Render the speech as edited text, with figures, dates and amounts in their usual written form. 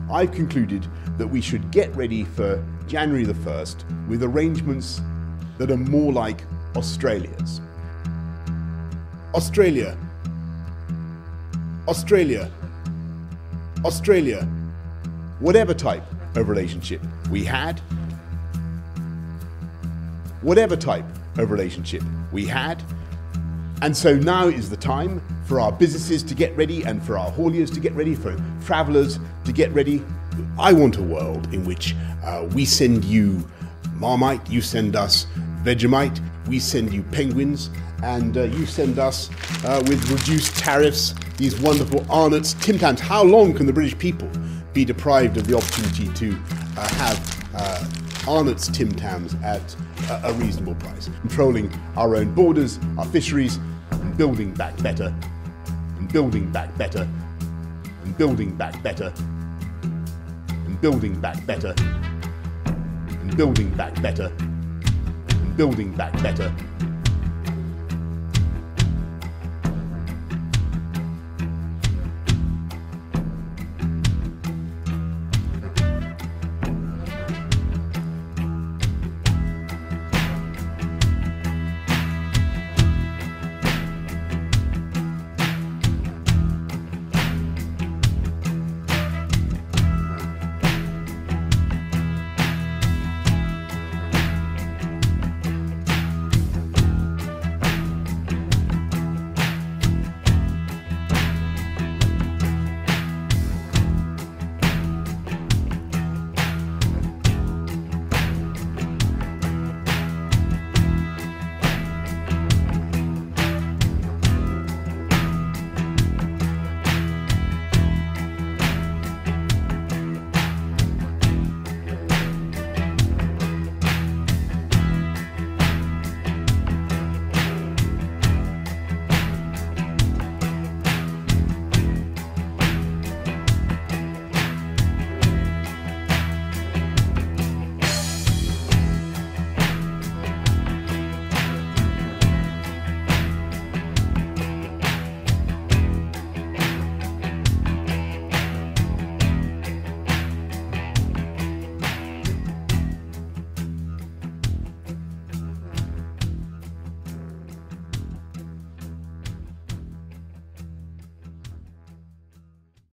I've concluded that we should get ready for January the 1st with arrangements that are more like Australia's. Australia. Australia. Australia. Whatever type of relationship we had, whatever type of relationship we had, and so now is the time for our businesses to get ready and for our hauliers to get ready, for travellers to get ready. I want a world in which we send you Marmite, you send us Vegemite, we send you penguins, and you send us, with reduced tariffs, these wonderful Arnott's Tim Tams. How long can the British people be deprived of the opportunity to have Arnott's Tim Tams at a reasonable price? Controlling our own borders, our fisheries, and building back better, and building back better, and building back better, and building back better, and building back better, and building back better.